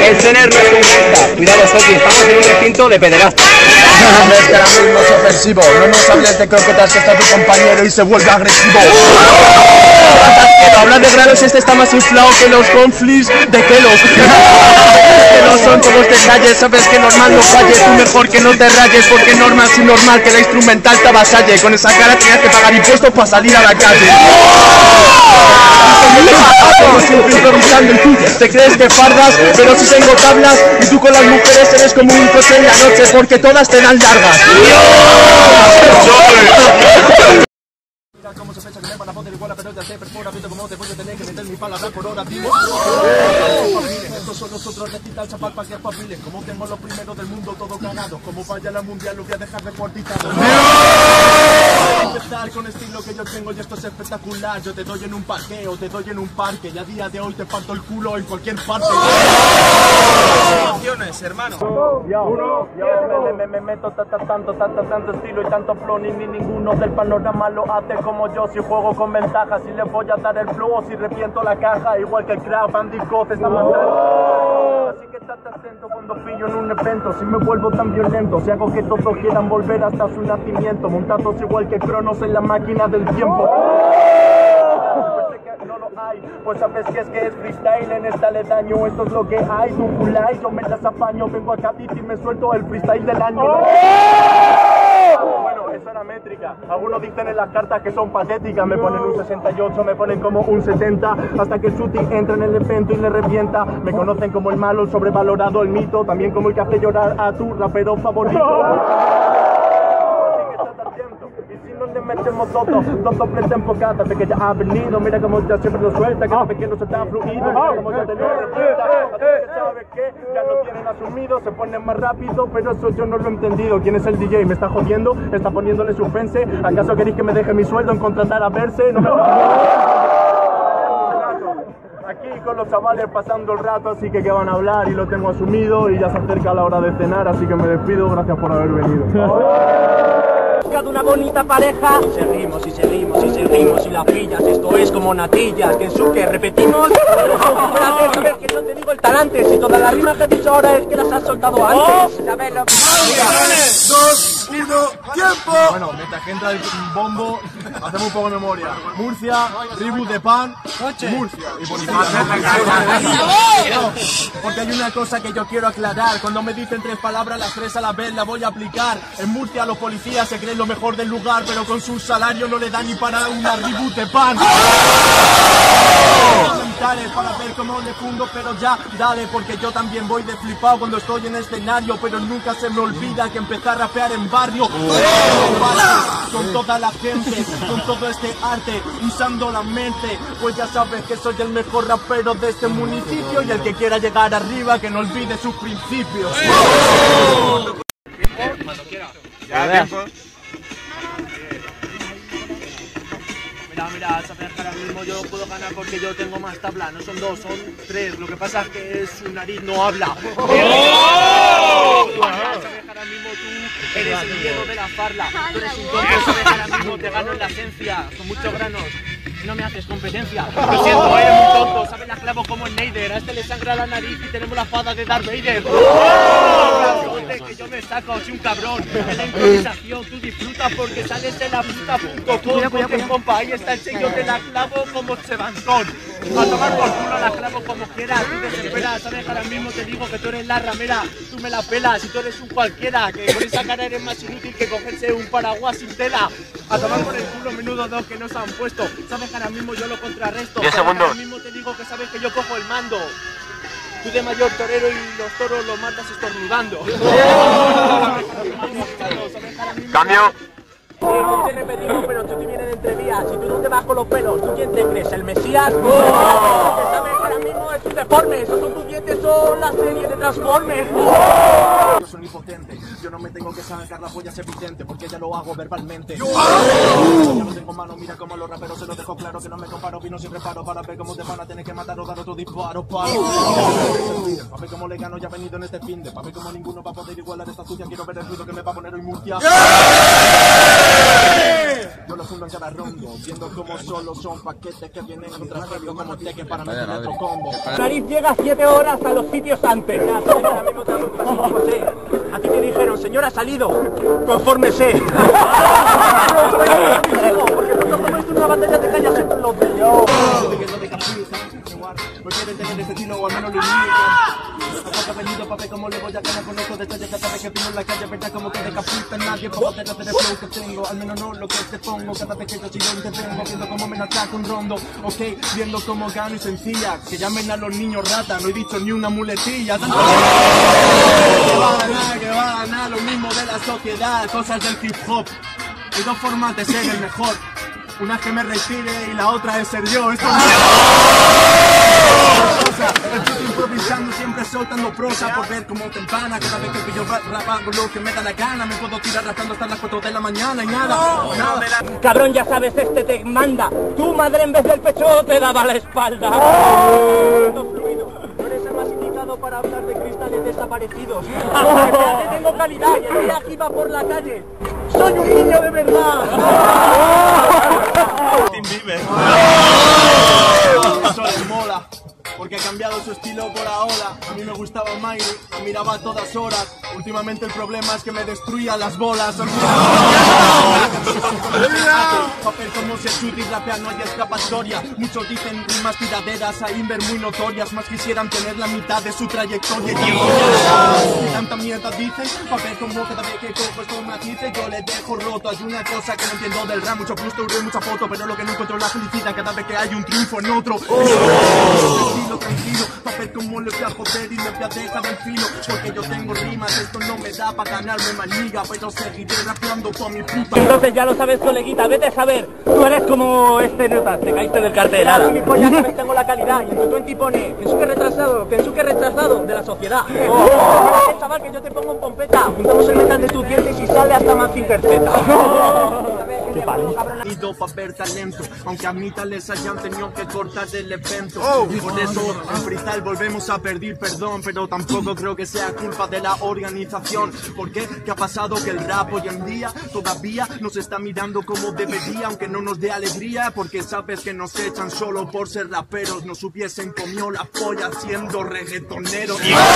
El Sener no es un gangsta. Cuidado, Soki, estamos en un recinto de pederastas. Es que ahora mismo es ofensivo. No nos hables de croquetas que está tu compañero y se vuelve agresivo. Habla de granos, este está más inflado que los conflis de Kelos. Que no son todos detalles, sabes que normal no falle. Tú mejor que no te rayes, porque normal es normal que la instrumental te avasalle. Con esa cara tenías que pagar impuestos para salir a la calle. Como siempre improvisando y tú te crees que fardas, pero si tengo tablas y tú con las mujeres eres como un coche en la noche, porque todas te dan largas. Como sospecha que me van a poner igual a pelota se perfora, visto como después de tener que meter mi palabra por hora, tío. Estos son nosotros de quitar chapar para que papiles. Como tengo los primeros del mundo todo cagado, como vaya la mundial lo voy a dejar deportizado. Empezar con estilo que yo tengo y esto es espectacular. Yo te doy en un parqueo, te doy en un parque y a día de hoy te parto el culo en cualquier parte. Hermano. Me meto tanto estilo y tanto flow, ni ninguno del panorama lo hace como yo. Si juego con ventaja, si le voy a dar el flow o si reviento la caja, igual que el crowd, Bandicoot está matando. Así que estate atento cuando pillo en un evento. Si me vuelvo tan violento, si hago que todos quieran volver hasta su nacimiento, montados igual que Cronos en la máquina del tiempo. No lo hay, pues sabes que es freestyle en esta aledaño, esto es lo que hay, tú culay, yo me las apaño, vengo a Cádiz y me suelto el freestyle del año. Bueno, eso era métrica, algunos dicen en las cartas que son patéticas, me ponen un 68, me ponen como un 70, hasta que el shooting entra en el evento y le revienta, me conocen como el malo, el sobrevalorado, el mito, también como el que hace llorar a tu rapero favorito. Le metemos dos dobles enfocadas de que ya ha venido, mira como ya siempre lo suelta, cada vez que no se está fluido, mira como ya te lo revienta, así que sabes que ya lo tienen asumido, se ponen más rápido, pero eso yo no lo he entendido. ¿Quién es el DJ? ¿Me está jodiendo? ¿Está poniéndole suspense? ¿Acaso queréis que me deje mi sueldo en contratar a Verse? No me... Aquí con los chavales pasando el rato, así que van a hablar y lo tengo asumido y ya se acerca la hora de cenar, así que me despido, gracias por haber venido. De una bonita pareja, seguimos y seguimos y seguimos y la pillas, esto es como natillas, que en su que repetimos. Espérate, a ver que no te digo el talante, si todas las rimas que he dicho ahora es que las has soltado antes. A ver, 2, 1, tiempo. Bueno, mientras que entra el bombo, hacemos un poco de memoria. Murcia, reboot de Pan, Murcia. Y por porque hay una cosa que yo quiero aclarar. Cuando me dicen tres palabras, las tres a la vez las voy a aplicar. En Murcia los policías se creen lo mejor del lugar, pero con su salario no le dan ni para una reboot de Pan. Para ver cómo le fundo, pero ya dale, porque yo también voy de flipado cuando estoy en escenario, pero nunca se me olvida que empecé a rapear en barrio, con toda la gente, con todo este arte, usando la mente, pues ya sabes que soy el mejor rapero de este municipio y el que quiera llegar arriba que no olvide sus principios. Cuando quiera. Ya, tiempo. Mira, sabes que ahora mismo yo puedo ganar porque yo tengo más tabla, no son dos, son tres, lo que pasa es que su nariz no habla. Sabes que ahora mismo tú eres el hierro de la farla, tú eres un tonto, sabes que ahora mismo te gano en la esencia, con muchos granos. No me haces competencia, lo siento, eres muy tonto, sabes la clavo como el Neider, a este le sangra la nariz y tenemos la espada de Darth Vader. Que yo me saco, soy un cabrón, en la improvisación tú disfrutas porque sales de la puta.com, porque compa, ahí está el sello de la clavo como Sebantón. A tomar por culo la clavo como quiera, tú desesperas, sabes que ahora mismo te digo que tú eres la ramera, tú me la pelas y tú eres un cualquiera, que con esa cara eres más inútil que cogerse un paraguas sin tela. A tomar por el culo menudo dos que nos han puesto, sabes que ahora mismo yo lo contrarresto, ahora mismo te digo que sabes que yo cojo el mando. Tú de mayor torero y los toros los matas estornudando. Cambio. No te repetimos, pero tú te vienes de entrevías. Si tú no te vas con los pelos, ¿tú quién te crees? ¿El Mesías? ¿Sabes que ahora mismo es un deforme? Esos son tus dientes, son la serie de Transformers. Yo soy impotente, yo no me tengo que sacar la polla ser Vicente, porque ya lo hago verbalmente. Yo no tengo mano, mira como los raperos se lo dejo claro, que no me comparo, vino sin reparo, para ver cómo te van a tener que matar o dar otro disparo, para ver cómo le gano, ya he venido en este fin de, para ver cómo ninguno va a poder igualar esta sucia, quiero ver el ruido que me va a poner hoy Murcia. yo lo fundo en cada rondo, viendo como solo son paquetes que vienen contra juego como teque para meter otro combo. Nariz llega 7 horas a los sitios antes. Ahora mismo te hago un José. A ti te dijeron, señor ha salido, confórmese. Porque cuando comes una batalla te callas entre los dedos. No quieren tener ese estilo o al menos lo imitan. Aparte venido pa' ver cómo le voy a ganar con estos detalles. Cada vez que pino en la calle, verdad como que decapita nadie pa' poder hacer el flow que tengo. Al menos no lo que te pongo. Cada vez que yo sigo intervengo, viendo cómo me ataca un rondo. Ok, viendo cómo gano y sencilla. Que llamen a los niños rata, no he dicho ni una muletilla. Que va a ganar lo mismo de la sociedad. Cosas del hip hop. Hay dos formas de ser el mejor. Una es que me retire y la otra es ser yo. Esto estoy improvisando, siempre soltando prosa por ver cómo te empana. Cada vez que yo rap hago lo que me da la gana. Me puedo tirar raspando hasta las 4 de la mañana y nada. Cabrón, ya sabes, este te manda. Tu madre en vez del pecho te daba la espalda. No eres el más indicado para hablar de cristales desaparecidos. Tengo calidad y el día que iba por la calle. ¡Soy un niño de verdad! Eso les mola, porque ha cambiado su estilo por ahora. A mí me gustaba Miley, lo miraba a todas horas. Últimamente el problema es que me destruía las bolas. Papel como si el shooting rapea no hay escapatoria. Muchos dicen rimas tiraderas a Inver muy notorias. Más quisieran tener la mitad de su trayectoria. Y tanta mierda dicen, papel como cada vez que cojo esto me dice. Yo le dejo roto, hay una cosa que no entiendo del rap. Mucho gusto y mucha foto, pero lo que no encuentro es la felicidad cada vez que hay un triunfo en otro. Tranquilo, papel como le voy a joder y le voy a dejar el filo. Porque yo tengo rimas, esto no me da para ganarme maniga. Pero seguiré rapeando toda mi puta. Entonces ya lo sabes, coleguita, vete a saber. Tú eres como este nota, te caíste del cartel. Ahora mismo ya sabes, tengo la calidad. Y en tu 20 pone, Kensuke retrasado de la sociedad. Chaval, que yo te pongo en pompeta. Juntamos el metal de tus dientes y sale hasta más interpreta. Ido pa' ver talento, aunque a mitad les hayan tenido que cortar del evento. Y por eso en freestyle volvemos a pedir perdón, pero tampoco creo que sea culpa de la organización. ¿Por qué? ¿Qué ha pasado? Que el rap hoy en día todavía nos está mirando como debería, aunque no nos dé alegría, porque sabes que nos echan solo por ser raperos. Nos hubiesen comido la polla siendo reggaetoneros.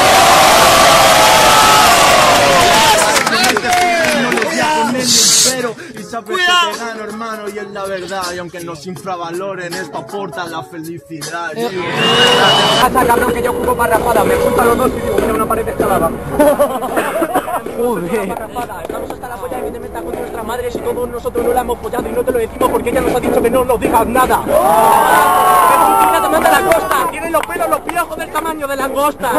No lo voy a poner ni pero y sabes que te gano, hermano, y es la verdad. Y aunque nos infravaloren, esto aporta la felicidad. Hasta cabrón que yo ocupo para rapada, me juntan los dos y digo, mira una pared escalada. Joder. Estamos hasta la polla de que te metas con nuestras madres y todos nosotros no la hemos follado y no te lo decimos porque ella nos ha dicho que no nos digas nada. Pero su chica te manda la costa, tienen los pelos, los piojos del tamaño de langosta.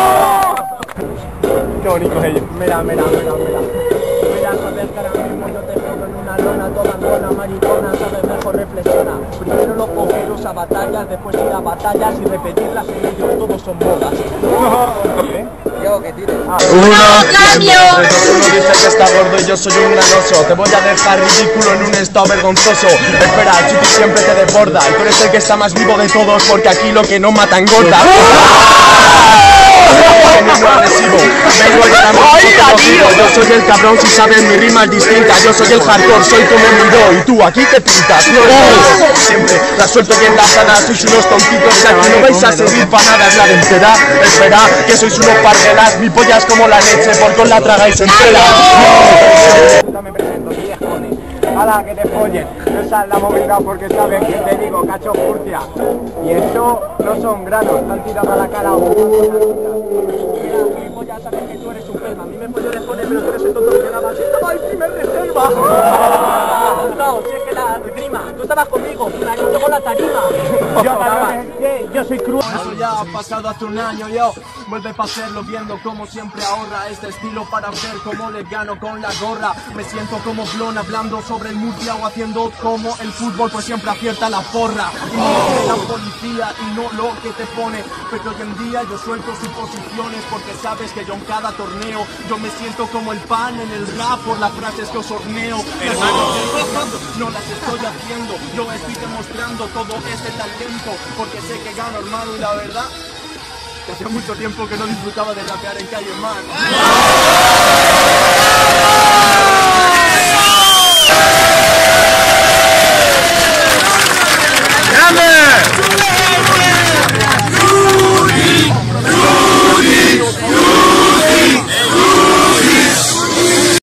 Qué bonitos ellos. Mira, sabes que ahora mismo yo te pongo en una lona toda buena maricona, sabes, mejor reflexiona. Primero los cogeros a batallas, después ir a batallas y repetirlas en ellos, todos son bodas. Yo, que tires. ¡Cambio! Uno dice que está gordo y yo soy un granoso. Te voy a dejar ridículo en un estado vergonzoso. Espera, el chupi siempre te desborda. Tú eres el que está más vivo de todos porque aquí lo que no mata engorda. Yo soy el cabrón, si sabes mi rima es distinta. Yo soy el hardcore, soy como mi do. Y tú aquí te pintas, no siempre la suelto bien la sana. Sois unos tontitos que aquí no vais a servir para nada. Es la entera, espera, que sois unos parguelas. Mi polla es como la leche, porque os la tragáis entera. No me presento, viejones. Ala, que te follen. Esa es la movida porque saben que te digo, cacho furcia. Y eso no son granos, están tirados a la cara. Mira, gilipollas, sabes que tú eres un pelma. A mí me pollo de poner, pero tú eres el tonto que llegaba. ¡Si estaba el primer reserva! No, si es que la rima. Tú estabas conmigo, yo tengo la tarima. Yo soy cruel. Eso ya ha pasado hace un año, yo. Vuelve pa' hacerlo viendo como siempre ahorra este estilo para ver cómo le gano con la gorra. Me siento como Blon hablando sobre el multi o haciendo como el fútbol, pues siempre acierta la porra. Y no la policía y no lo que te pone. Pero hoy en día yo suelto suposiciones porque sabes que yo en cada torneo yo me siento como el pan en el rap por las frases que os horneo. No las estoy haciendo, yo estoy demostrando todo este talento porque sé que gano, hermano, y la verdad que hacía mucho tiempo que no disfrutaba de rapear en Calle Mar.